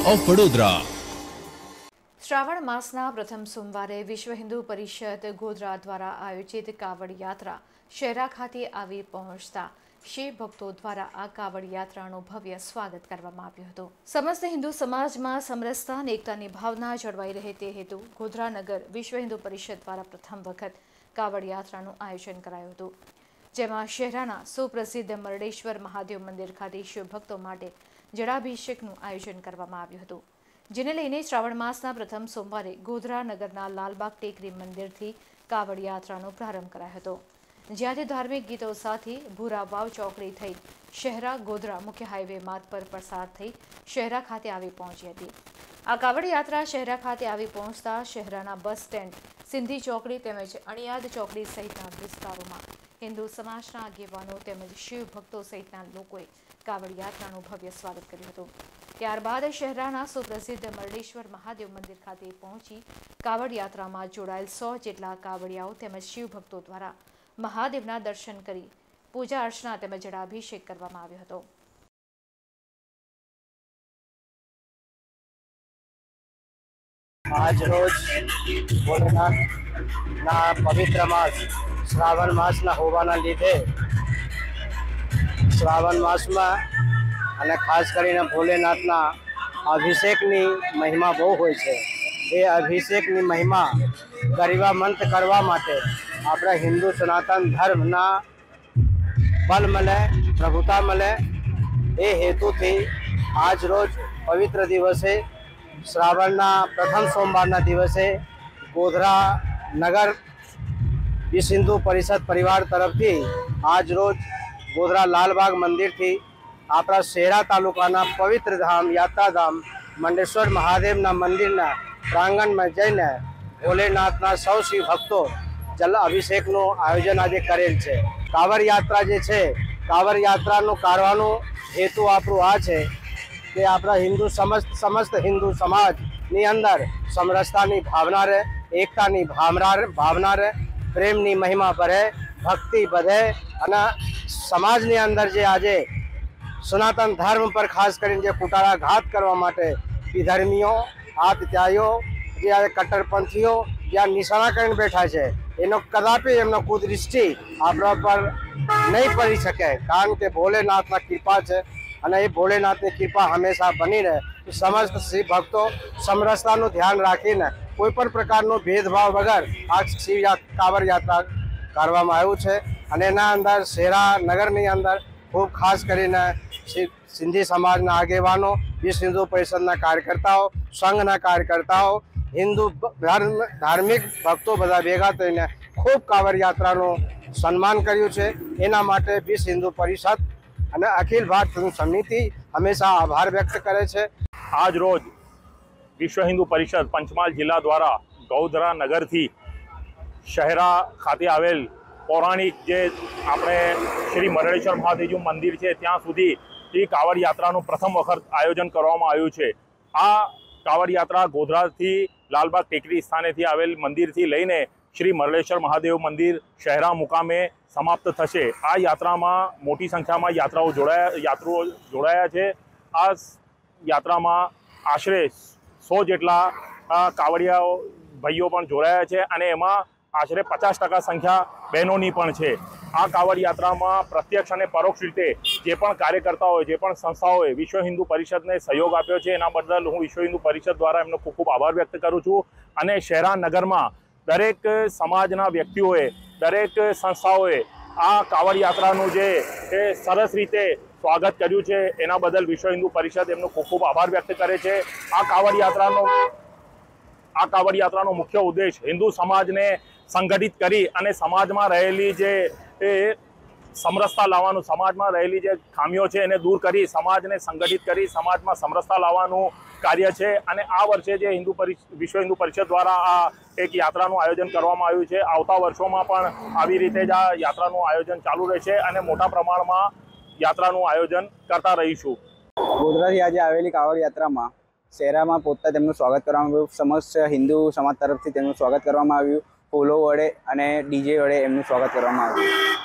Of Vadodara. Shravan मासना प्रथम सोमवारे विश्व हिंदू परिषद गोधरा द्वारा आयोजित कावड़ यात्रा शहरा खाते આવી પહોંચતા શિવ ભક્તો દ્વારા આ કાવડ યાત્રાનું ભવ્ય સ્વાગત કરવામાં આવ્યું હતું। સમસ્ત હિન્દુ સમાજમાં સમરસતા અને એકતાની ભાવના જળવાઈ રહે તે હેતુ ગોધરા નગર વિશ્વ હિન્દુ પરિષદ દ્વારા પ્રથમ વખત કાવડ યાત્રાનું આયોજન કરાયું હતું, જેમાં શહેરાના સુપ્રસિદ્ધ મરડેશ્વર મહાદેવ મંદિર ખાતે શિવ ભક્તો માટે જળાભિષેકનું આયોજન કરવામાં આવ્યું હતું, જેને લઈને શ્રાવણ માસના પ્રથમ સોમવારે ગોધરા નગરના લાલબાગ ટેકરી મંદિરથી કાવડ યાત્રાનો પ્રારંભ કરાયો હતો, જ્યાંથી ધાર્મિક ગીતો સાથે ભૂરા વાવ ચોકડી થઈ શહેરા ગોધરા મુખ્ય હાઈવે માર્ગ પર પસાર થઈ શહેરા ખાતે આવી પહોંચી હતી। આ કાવડ યાત્રા શહેરા ખાતે આવી પહોંચતા શહેરાના બસ સ્ટેન્ડ, સિંધી ચોકડી તેમજ અણિયાદ ચોકડી સહિતના વિસ્તારોમાં હિન્દુ સમાજના આગેવાનો તેમજ શિવ ભક્તો સહિતના લોકોએ કાવડ યાત્રાનું ભવ્ય સ્વાગત કર્યું હતું। ત્યારબાદ શહેરાના સુપ્રસિદ્ધ મરડેશ્વર મહાદેવ મંદિર ખાતે પહોંચી કાવડ યાત્રામાં જોડાયેલ 100 જેટલા કાવડિયાઓ તેમજ શિવ ભક્તો દ્વારા મહાદેવના દર્શન કરી પૂજા અર્ચના તેમજ જળાભિષેક કરવામાં આવ્યો હતો। आज रोज भोलेनाथना पवित्र मास श्रावण मासना होवाना लीधे श्रावण मास में અને ખાસ કરીને ભોલેનાથના અભિષેકની મહિમા બહુ હોય છે। એ અભિષેકની મહિમા ગરિમામંત કરવા માટે આપણા હિન્દુ સનાતન ધર્મના બલ મળે, પ્રભુતા મળે, એ હેતુથી આજ રોજ પવિત્ર દિવસે શ્રાવણના પ્રથમ સોમવારના દિવસે ગોધરા નગર વિશ્વ હિન્દુ પરિષદ પરિવાર તરફથી આજ રોજ ગોધરા લાલબાગ મંદિરથી આપણા શહેરા તાલુકાના પવિત્ર ધામ યાત્રાધામ મંડેશ્વર મહાદેવના મંદિરના પ્રાંગણમાં જઈને ભોલેનાથના સૌ શિવ ભક્તો જલ અભિષેકનું આયોજન આજે કરેલ છે। કાવડ યાત્રા જે છે, કાવડ યાત્રાનું કરવાનો હેતુ આપણું આ છે કે આપણા સમસ્ત હિન્દુ સમાજની અંદર સમરસતાની ભાવના રહે, એકતાની ભાવના રહે, પ્રેમની મહિમા ભરે, ભક્તિ વધે અને સમાજની અંદર જે આજે સનાતન ધર્મ પર ખાસ કરીને જે કુટાળાઘાત કરવા માટે વિધર્મીઓ, આતત્યાઈઓ, જે કટ્ટરપંથીઓ જ્યાં નિશાના કરીને બેઠા છે, એનો કદાપી એમનો કુદૃષ્ટિ આપણા પર નહીં પડી શકે, કારણ કે ભોલેનાથના કૃપા છે અને એ ભોલેનાથની કૃપા હંમેશા બની રહે। સમસ્ત શિવ ભક્તો સમરસતાનું ધ્યાન રાખીને કોઈ પણ પ્રકારનો ભેદભાવ વગર આ શિવ કાવડ યાત્રા કરવામાં આવ્યું છે અને એના અંદર શહેરા નગરની અંદર खूब खास કરીને સિંધી સમાજના આગેવાનો, વિશ્વ હિન્દુ પરિષદના કાર્યકર્તાઓ, સંઘના કાર્યકર્તાઓ, હિન્દુ ધાર્મિક ભક્તો બધા ભેગા થઈને ખૂબ કાવડ યાત્રાનું સન્માન કર્યું છે। એના માટે વિશ્વ હિન્દુ પરિષદ અને અખિલ ભારત હિન્દુ સમિતિ હંમેશા આભાર વ્યક્ત કરે છે। આજ રોજ વિશ્વ હિન્દુ પરિષદ પંચમહાલ જિલ્લા દ્વારા ગોધરા નગરથી શહેરા ખાતે આવેલ પૌરાણિક જે આપણે શ્રી મરડેશ્વર મહાદેવનું મંદિર છે ત્યાં સુધી એ કાવડ યાત્રાનું પ્રથમ વખત આયોજન કરવામાં આવ્યું છે। આ કાવડ યાત્રા ગોધરાથી લાલબાગ ટેકરી સ્થાનેથી આવેલ મંદિરથી લઈને શ્રી મરડેશ્વર મહાદેવ મંદિર શહેરા મુકામે સમાપ્ત થશે। આ યાત્રામાં મોટી સંખ્યામાં યાત્રુઓ જોડાયા છે। આ યાત્રામાં આશરે 100 જેટલા કાવડિયાઓ ભાઈઓ પણ જોડાયા છે અને એમાં આશરે 50% સંખ્યા બહેનોની પણ છે। આ કાવડ યાત્રામાં પ્રત્યક્ષ અને પરોક્ષ રીતે જે પણ કાર્યકર્તાઓએ, જે પણ સંસ્થાઓએ વિશ્વ હિન્દુ પરિષદને સહયોગ આપ્યો છે એના બદલ હું વિશ્વ હિન્દુ પરિષદ દ્વારા એમનો ખૂબ ખૂબ આભાર વ્યક્ત કરું છું અને શહેરા નગરમાં દરેક સમાજના વ્યક્તિઓએ, દરેક સંસ્થાઓએ આ કાવડ યાત્રાનું જે સરસ રીતે સ્વાગત કર્યું છે એના બદલ વિશ્વ હિન્દુ પરિષદ એમનો ખૂબ ખૂબ આભાર વ્યક્ત કરે છે। આ કાવડ યાત્રાનો મુખ્ય ઉદ્દેશ હિન્દુ સમાજને સંગઠિત કરી અને સમાજમાં રહેલી જે સમરસતા લાવવાનું, સમાજમાં રહેલી જે ખામીઓ છે એને દૂર કરી સમાજને સંગઠિત કરી સમાજમાં સમરસતા લાવવાનું કાર્ય છે। અને આ વર્ષે જે વિશ્વ હિન્દુ પરિષદ દ્વારા આ એક યાત્રાનું આયોજન કરવામાં આવ્યું છે, આવતા વર્ષોમાં પણ આવી રીતે જ આ યાત્રાનું આયોજન ચાલુ રહેશે અને મોટા પ્રમાણમાં યાત્રાનું આયોજન કરતા રહીશું। ગોધરાથી આજે આવેલી કાવડ યાત્રામાં શહેરામાં પહોંચતા તેમનું સ્વાગત કરવામાં આવ્યું। સમસ્ત હિન્દુ સમાજ તરફથી તેમનું સ્વાગત કરવામાં આવ્યું। ફૂલો વડે અને ડીજે વડે એમનું સ્વાગત કરવામાં આવ્યું।